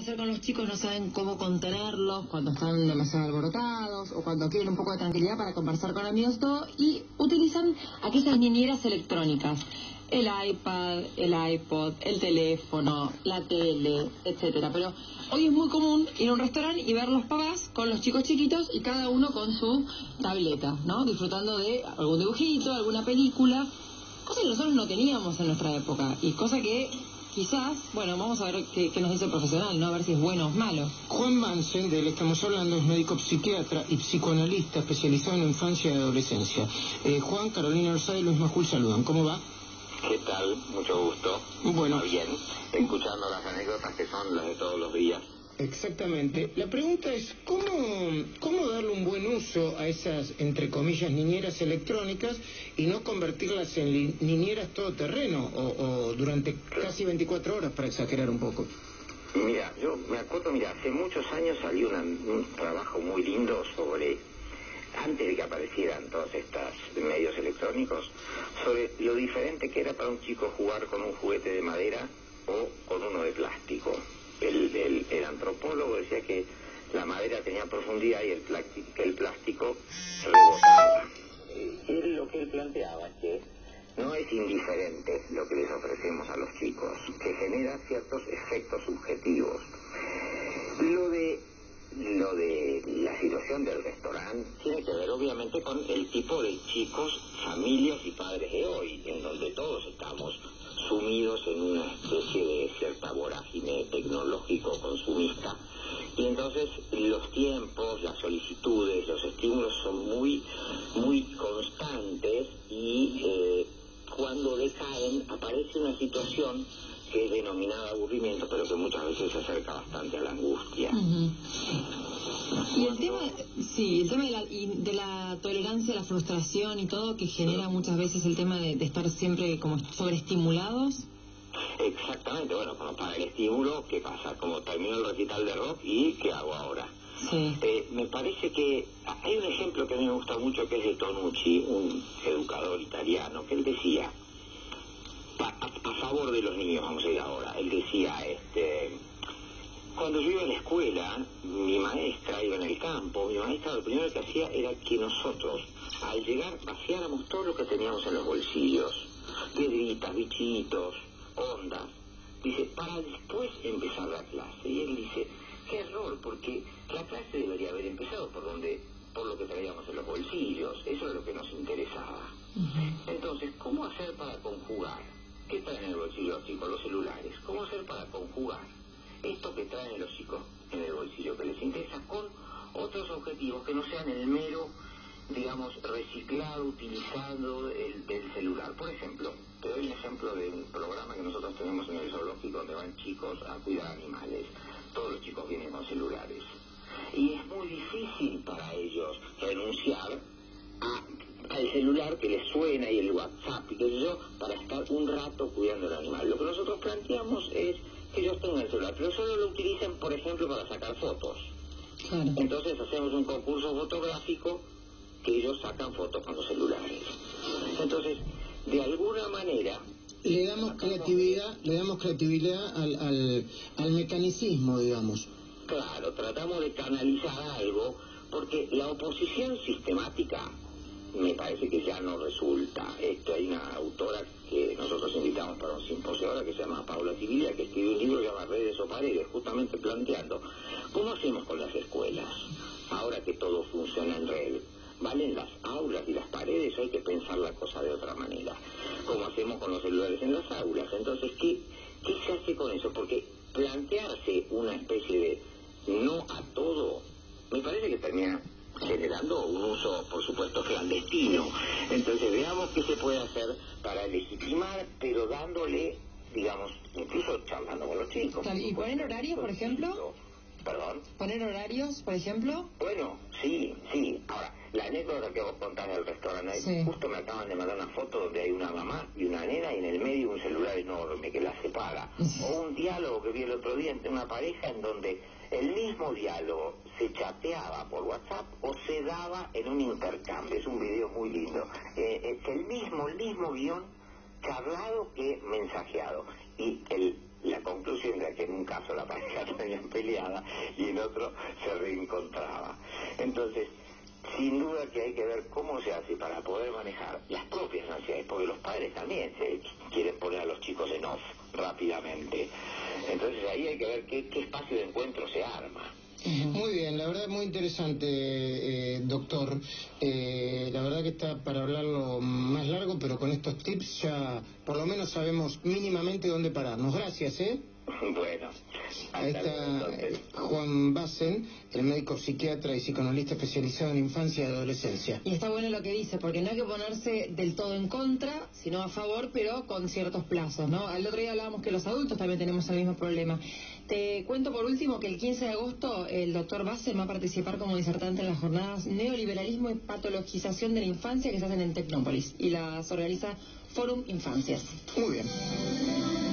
hacer con los chicos, no saben cómo contenerlos cuando están demasiado alborotados o cuando quieren un poco de tranquilidad para conversar con amigos, todo, y utilizan aquellas niñeras electrónicas, el iPad, el iPod, el teléfono, la tele, etcétera. Pero hoy es muy común ir a un restaurante y ver los papás con los chicos chiquitos y cada uno con su tableta, ¿no? Disfrutando de algún dibujito, alguna película, cosa que nosotros no teníamos en nuestra época y cosa que quizás, bueno, vamos a ver qué nos dice el profesional, ¿no? A ver si es bueno o es malo. Juan Mansen, del que estamos hablando, es médico psiquiatra y psicoanalista especializado en infancia y adolescencia. Juan, Carolina Orsay y Luis Majul saludan. ¿Cómo va? ¿Qué tal? Mucho gusto. Bueno. Muy bien. Escuchando las anécdotas que son las de todos los días. Exactamente. La pregunta es, ¿cómo darle un buen uso a esas, entre comillas, niñeras electrónicas y no convertirlas en niñeras todoterreno o durante casi 24 horas, para exagerar un poco? Mira, yo me acuerdo, hace muchos años salió un trabajo muy lindo sobre, antes de que aparecieran todos estos medios electrónicos, sobre lo diferente que era para un chico jugar con un juguete de madera o con uno de plástico. El antropólogo decía que la madera tenía profundidad y el plástico rebotaba. Lo que él planteaba es que no es indiferente lo que les ofrecemos a los chicos, que genera ciertos efectos subjetivos. Lo de la situación del restaurante tiene que ver obviamente con el tipo de chicos, familias y padres de hoy, en donde todos estamos sumidos en una especie de cierta vorágine tecnológico consumista, y entonces los tiempos, las solicitudes, los estímulos son muy constantes y cuando decaen aparece una situación que es denominada aburrimiento, pero que muchas veces se acerca bastante a la angustia. Y el tema de la tolerancia a la frustración y todo, que genera muchas veces el tema de estar siempre como sobreestimulados. Exactamente, bueno, como para el estímulo, ¿qué pasa? Como termino el recital de rock y ¿qué hago ahora? Sí. Me parece que hay un ejemplo que a mí me gusta mucho, que es de Tonucci, un educador italiano, que él decía, a favor de los niños, vamos a ir ahora, él decía, cuando yo iba a la escuela, mi maestra iba en el campo, mi maestra lo primero que hacía era que nosotros, al llegar, vaciáramos todo lo que teníamos en los bolsillos, piedritas, bichitos, ondas, dice, para después empezar la clase. Y él dice, qué error, porque la clase debería haber empezado por lo que traíamos en los bolsillos, eso es lo que nos interesaba. Entonces, ¿cómo hacer para conjugar? ¿Qué traen en el bolsillo los chicos? Los celulares. ¿Cómo hacer para conjugar esto que traen los chicos en el bolsillo, que les interesa, con otros objetivos que no sean el mero, digamos, reciclado, utilizado del celular? Por ejemplo, te doy un ejemplo de un programa que nosotros tenemos en el zoológico donde van chicos a cuidar animales. Todos los chicos vienen con celulares. Y es muy difícil para ellos renunciar al celular que les suena y el WhatsApp y qué sé yo, para estar un rato cuidando el animal. Lo que nosotros planteamos es que ellos tengan el celular, pero solo lo utilicen, por ejemplo, para sacar fotos. Claro. Entonces hacemos un concurso fotográfico que ellos sacan fotos con los celulares. Entonces, de alguna manera le damos creatividad al mecanicismo, digamos. Claro, tratamos de canalizar algo, porque la oposición sistemática me parece que ya no resulta. Hay una autora que nosotros invitamos para un simposio ahora, que se llama Paula Tibilia, que escribió un libro que se llama Redes o Paredes, justamente planteando cómo hacemos con las escuelas ahora que todo funciona en red. ¿Valen las aulas y las paredes? Hay que pensar la cosa de otra manera. ¿Cómo hacemos con los celulares en las aulas? Entonces, ¿qué se hace con eso? Porque plantearse una especie de no a todo, me parece que termina generando un uso, por supuesto, clandestino. Entonces, veamos qué se puede hacer para legitimar, pero dándole, digamos, incluso charlando con los chicos. ¿Y poner horarios, por ejemplo? ¿Perdón? ¿Poner horarios, por ejemplo? Bueno, sí. Ahora, la anécdota que vos contás del restaurante, sí. Justo me acaban de mandar una foto donde hay una mamá y una nena y en el medio un celular enorme que la separa. O un diálogo que vi el otro día entre una pareja en donde el mismo diálogo se chateaba por WhatsApp o se daba en un intercambio. Es un video muy lindo. Es el mismo guión charlado que mensajeado. Y La conclusión era que en un caso la pareja tenían peleada y en otro se reencontraba. Entonces, sin duda que hay que ver cómo se hace para poder manejar las propias ansiedades, porque los padres también se quieren poner a los chicos en off rápidamente. Entonces ahí hay que ver qué espacio de encuentro se arma. Muy bien, la verdad muy interesante, doctor. La verdad que está para hablarlo más largo, pero con estos tips ya por lo menos sabemos mínimamente dónde pararnos. Gracias, Bueno, ahí está Juan Bassen, el médico psiquiatra y psicoanalista especializado en infancia y adolescencia. Y está bueno lo que dice, porque no hay que ponerse del todo en contra, sino a favor, pero con ciertos plazos, ¿no? El otro día hablábamos que los adultos también tenemos el mismo problema. Te cuento por último que el 15 de agosto el doctor Bassen va a participar como disertante en las jornadas Neoliberalismo y Patologización de la Infancia que se hacen en Tecnópolis, y las organiza Fórum Infancias. Muy bien.